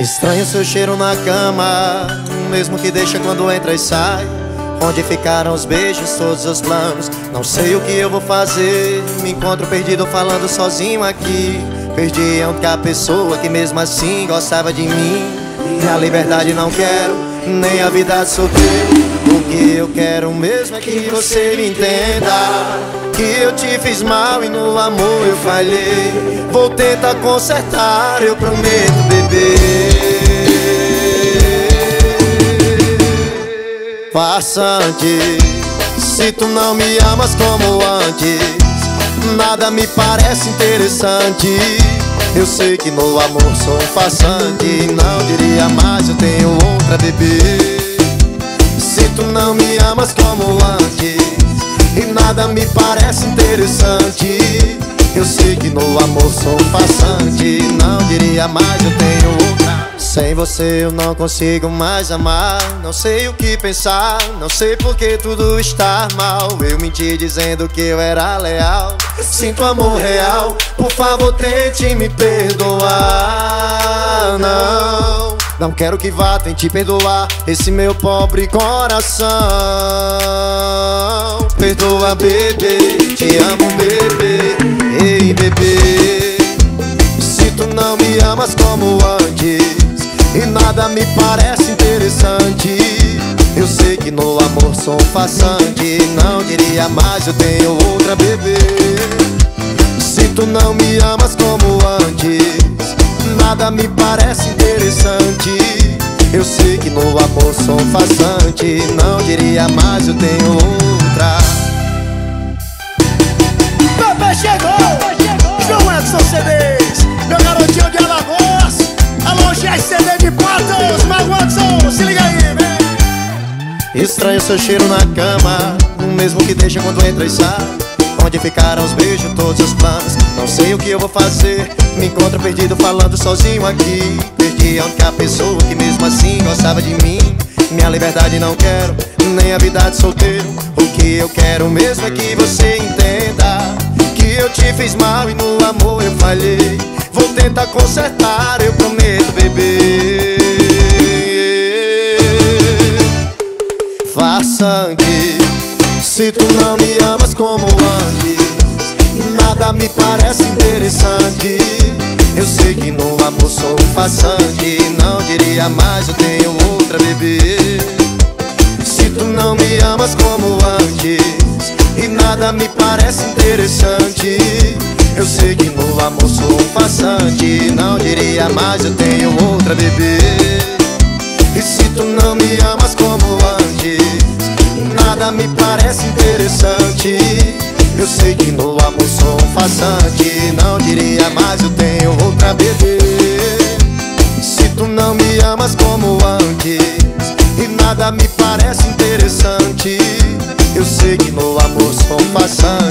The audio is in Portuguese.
Estranho seu cheiro na cama, o mesmo que deixa quando entra e sai. Onde ficaram os beijos, todos os planos? Não sei o que eu vou fazer. Me encontro perdido falando sozinho aqui. Perdi a única pessoa que mesmo assim gostava de mim. E a liberdade não quero, nem a vida solteiro. O que eu quero mesmo é que você me entenda, que eu te fiz mal e no amor eu falhei. Vou tentar consertar, eu prometo, bebê. Farsante, se tu não me amas como antes, nada me parece interessante. Eu sei que no amor sou um farsante, não diria mais, eu tenho outra, bebê. Se tu não me amas como antes e nada me parece interessante, eu sei que no amor sou um farsante, não diria mais, eu tenho outra. Sem você eu não consigo mais amar. Não sei o que pensar, não sei porque tudo está mal. Eu menti dizendo que eu era leal. Sinto amor real, por favor tente me perdoar. Não quero que vá, tente perdoar esse meu pobre coração. Perdoa, bebê, te amo, bebê. Ei, bebê, se tu não me amas como antes e nada me parece interessante, eu sei que no amor sou um farsante, não diria mais, eu tenho outra, bebê. Se tu não me amas como antes, nada me parece interessante, eu sei que no amor sou um farsante, não diria mais, eu tenho outra. Bebê chegou! João Edson CDs, meu garotinho de Alagoas. Alô, GSCD de Patos, Mago Edson, se liga aí, vem! Estranho seu cheiro na cama, o mesmo que deixa quando entra e sai. Onde ficaram os beijos, todos os planos? Não sei o que eu vou fazer. Me encontro perdido falando sozinho aqui. Perdi a única pessoa que mesmo assim gostava de mim. Minha liberdade não quero, nem a vida de solteiro. O que eu quero mesmo é que você entenda, que eu te fiz mal e no amor eu falhei. Vou tentar consertar, eu prometo, bebê. Farsante, se tu não me amas como antes, nada me parece interessante. Eu sei que no amor sou um farsante, não diria mais, eu tenho outra, bebê. Se tu não me amas como antes e nada me parece interessante, eu sei que no amor sou um farsante, não diria mais, eu tenho outra, bebê. E se tu não me amas como antes, nada me parece interessante, eu sei que no amor sou um farsante, não diria mais, eu tenho outra, bebê. Se tu não me amas como antes e nada me parece interessante, eu sei que no amor sou um farsante.